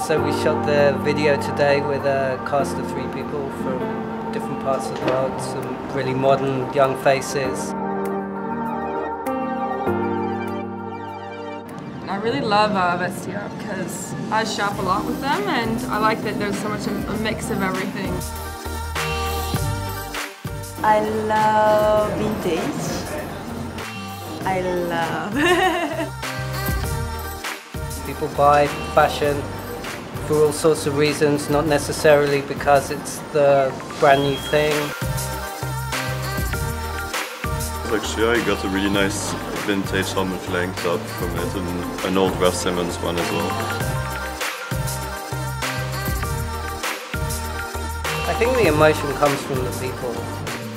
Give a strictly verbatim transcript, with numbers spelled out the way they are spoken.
So we shot the video today with a cast of three people from different parts of the world, some really modern young faces. I really love uh, Vestia because I shop a lot with them, and I like that there's so much a mix of everything. I love vintage. I love. People buy fashion for all sorts of reasons, not necessarily because it's the brand new thing. Actually, I got a really nice vintage helmet flank top from it, and an old Raf Simons one as well. I think the emotion comes from the people.